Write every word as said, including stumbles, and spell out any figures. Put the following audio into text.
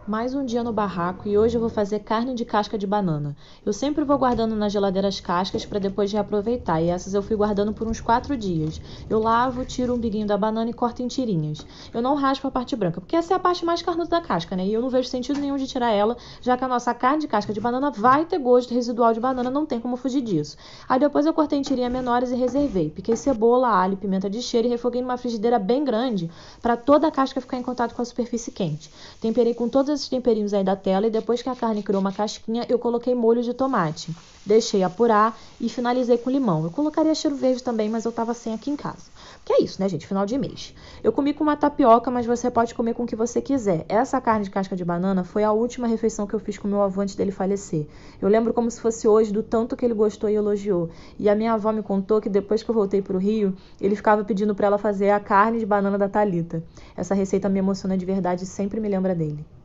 Mais um dia no barraco e hoje eu vou fazer carne de casca de banana. Eu sempre vou guardando na geladeira as cascas para depois reaproveitar, e essas eu fui guardando por uns quatro dias. Eu lavo, tiro o umbiguinho da banana e corto em tirinhas. Eu não raspo a parte branca, porque essa é a parte mais carnuda da casca, né? E eu não vejo sentido nenhum de tirar ela, já que a nossa carne de casca de banana vai ter gosto residual de banana, não tem como fugir disso. Aí depois eu cortei em tirinhas menores e reservei. Piquei cebola, alho, pimenta de cheiro e refoguei numa frigideira bem grande para toda a casca ficar em contato com a superfície quente. Temperei com todos esses temperinhos aí da tela e depois que a carne criou uma casquinha, eu coloquei molho de tomate. Deixei apurar e finalizei com limão. Eu colocaria cheiro verde também, mas eu tava sem aqui em casa. Que é isso, né, gente? Final de mês. Eu comi com uma tapioca, mas você pode comer com o que você quiser. Essa carne de casca de banana foi a última refeição que eu fiz com meu avô antes dele falecer. Eu lembro como se fosse hoje do tanto que ele gostou e elogiou. E a minha avó me contou que depois que eu voltei pro Rio, ele ficava pedindo para ela fazer a carne de banana da Thalita. Essa receita me emociona de verdade e sempre me lembra dele.